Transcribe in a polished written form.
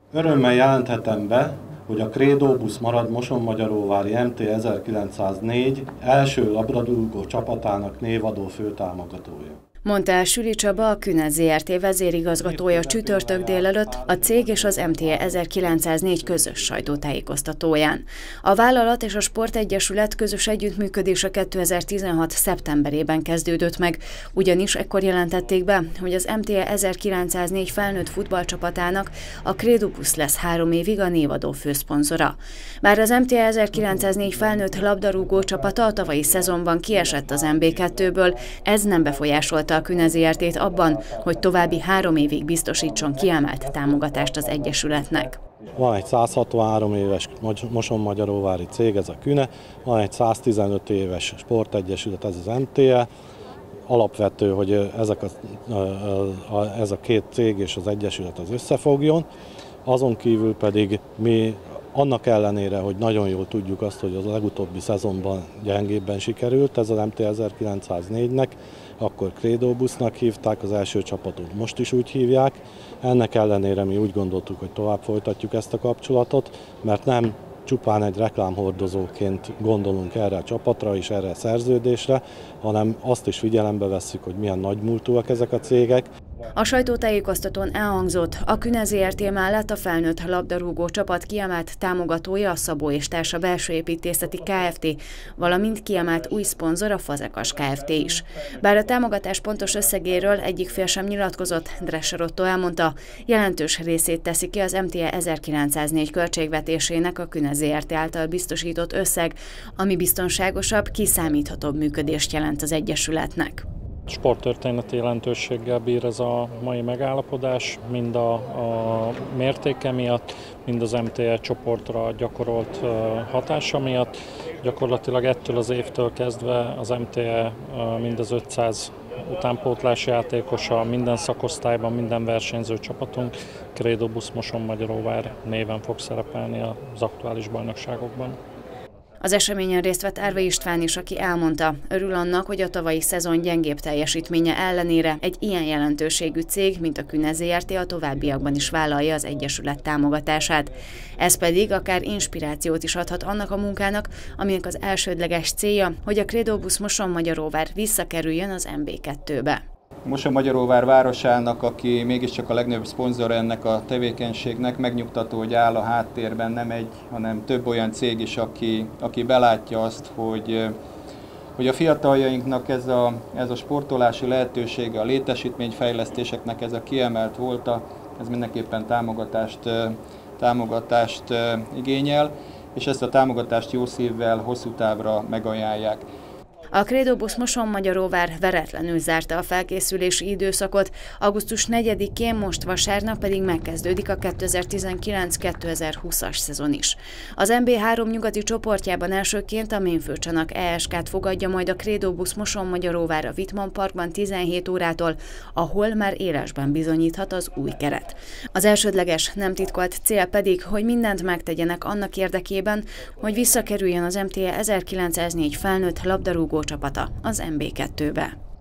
Örömmel jelenthetem be, hogy a Credo busz marad Mosonmagyaróvári MT 1904 első labdarúgó csapatának névadó főtámogatója. Mondta el Süli Csaba, a Küne Zrt. Vezérigazgatója csütörtök délelőtt a cég és az MTE 1904 közös sajtótájékoztatóján. A vállalat és a Sportegyesület közös együttműködése 2016. szeptemberében kezdődött meg, ugyanis ekkor jelentették be, hogy az MTE 1904 felnőtt futballcsapatának a Credo busz lesz 3 évig a névadó főszponzora. Bár az MTE 1904 felnőtt labdarúgó csapata a tavalyi szezonban kiesett az MB2-ből, ez nem befolyásolta a Küne Zrt. Abban, hogy további 3 évig biztosítson kiemelt támogatást az Egyesületnek. Van egy 163 éves Mosonmagyaróvári cég, ez a Küne, van egy 115 éves sportegyesület, ez az MTE. Alapvető, hogy ez a két cég és az egyesület az összefogjon. Azon kívül pedig mi annak ellenére, hogy nagyon jól tudjuk azt, hogy az legutóbbi szezonban gyengébben sikerült, ez az MT 1904-nek, akkor Credo busznak hívták, az első csapatot most is úgy hívják. Ennek ellenére mi úgy gondoltuk, hogy tovább folytatjuk ezt a kapcsolatot, mert nem csupán egy reklámhordozóként gondolunk erre a csapatra és erre a szerződésre, hanem azt is figyelembe vesszük, hogy milyen nagymúltúak ezek a cégek. A sajtótájékoztatón elhangzott, a Küne Zrt. Mellett a felnőtt labdarúgó csapat kiemelt támogatója a Szabó és Társa Belsőépítészeti Kft., valamint kiemelt új szponzor a Fazekas Kft. Is. Bár a támogatás pontos összegéről egyik fél sem nyilatkozott, Dresser Otto elmondta, jelentős részét teszi ki az MTE 1904 költségvetésének a Küne Zrt. Által biztosított összeg, ami biztonságosabb, kiszámíthatóbb működést jelent az Egyesületnek. Sporttörténeti jelentőséggel bír ez a mai megállapodás, mind a mértéke miatt, mind az MTE csoportra gyakorolt hatása miatt. Gyakorlatilag ettől az évtől kezdve az MTE mind az 500 utánpótlási játékosa, minden szakosztályban, minden versenyző csapatunk Credo busz Mosonmagyaróvár néven fog szerepelni az aktuális bajnokságokban. Az eseményen részt vett Árva István is, aki elmondta, örül annak, hogy a tavalyi szezon gyengébb teljesítménye ellenére egy ilyen jelentőségű cég, mint a Küne Zrt. A továbbiakban is vállalja az Egyesület támogatását. Ez pedig akár inspirációt is adhat annak a munkának, aminek az elsődleges célja, hogy a Credo busz Mosonmagyaróvár visszakerüljön az MB2-be. Mosonmagyaróvár városának, aki mégiscsak a legnagyobb szponzor ennek a tevékenységnek, megnyugtató, hogy áll a háttérben nem egy, hanem több olyan cég is, aki belátja azt, hogy a fiataljainknak ez a sportolási lehetősége, a létesítményfejlesztéseknek ez a kiemelt volta, ez mindenképpen támogatást igényel, és ezt a támogatást jó szívvel, hosszú távra megajánlják. A Credo busz Mosonmagyaróvár veretlenül zárta a felkészülési időszakot, augusztus 4-én, most vasárnap pedig megkezdődik a 2019-2020-as szezon is. Az MB3 nyugati csoportjában elsőként a Ménfőcsanak ESK-t fogadja majd a Credo busz Mosonmagyaróvár a Wittmann Parkban 17 órától, ahol már élesben bizonyíthat az új keret. Az elsődleges, nem titkolt cél pedig, hogy mindent megtegyenek annak érdekében, hogy visszakerüljön az MTE 1904 felnőtt labdarúgó csapata az MB2-be.